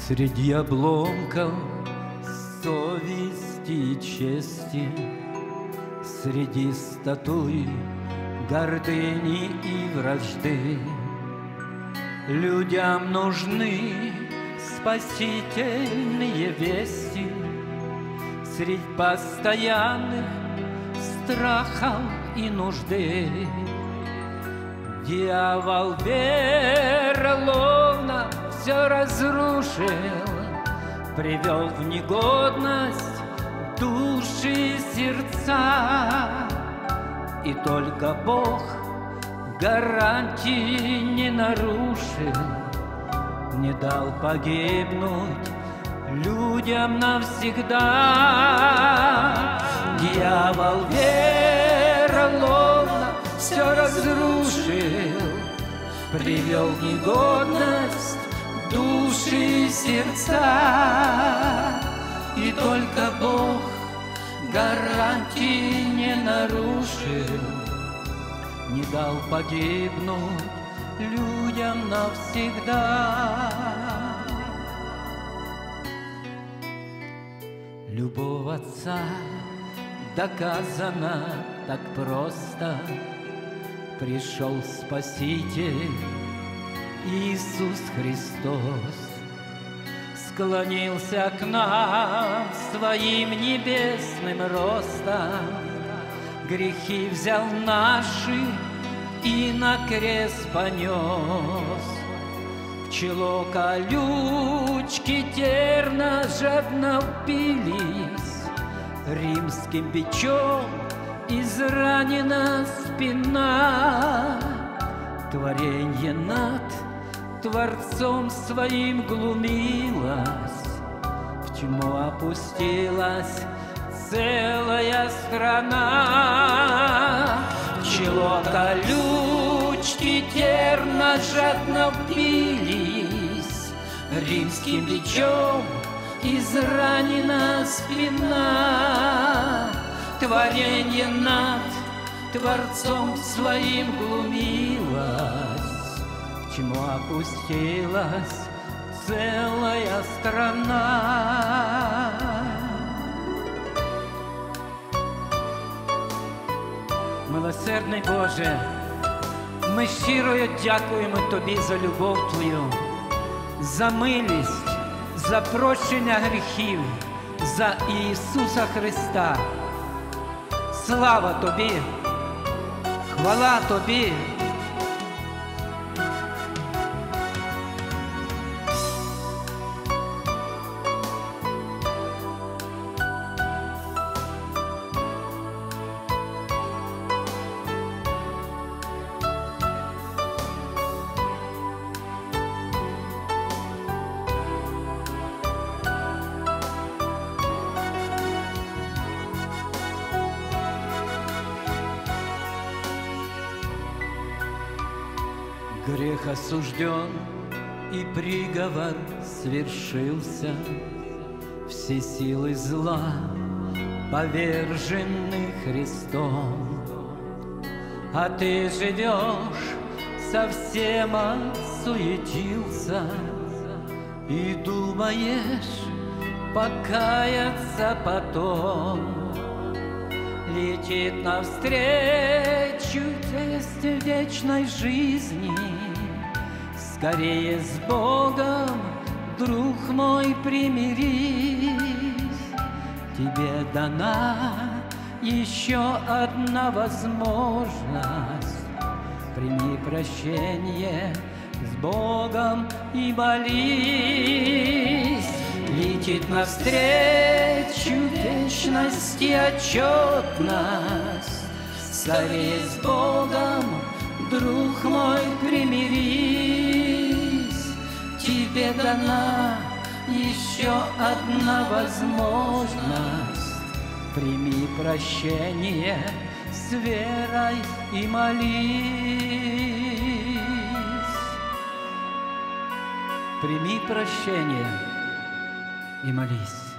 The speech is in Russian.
Среди обломков совести и чести, среди статуй гордыни и вражды, людям нужны спасительные вести. Средь постоянных страхов и нужды дьявол вероломно все разрушил, привел в негодность души и сердца. И только Бог гарантии не нарушил, не дал погибнуть людям навсегда. Дьявол вероломно все разрушил, привел в негодность души и сердца. И только Бог гарантии не нарушил, не дал погибнуть людям навсегда. Любовь Отца доказана так просто. Пришел Спаситель Иисус Христос, склонился к нам своим небесным ростом, грехи взял наши и на крест понес. В чело колючки терна жадно впились, римским бичом изранена спина. Творенье над Творцом своим глумилось, в тьму опустилась целая страна. В чело колючки терна жадно впились, римским бичом изранена спина. Творенье над Творцом своим глумилось, в тьму опустилась целая страна. Милосердний Боже, ми щиро дякуємо Тобі за любов Твою, за милість, за прощення гріхів, за Ісуса Христа. Слава Тобі, хвала Тобі. Грех осужден, и приговор свершился, все силы зла повержены Христом. А ты живешь, совсем осуетился, и думаешь покаяться потом. Летит навстречу тесть вечной жизни. Скорее с Богом, друг мой, примирись. Тебе дана еще одна возможность. Прими прощение с Богом и молись. Летит навстречу вечности отчетность. Скорее с Богом, друг мой, примирись. Тебе дана еще одна возможность. Прими прощение с верой и молись. Прими прощение и молись.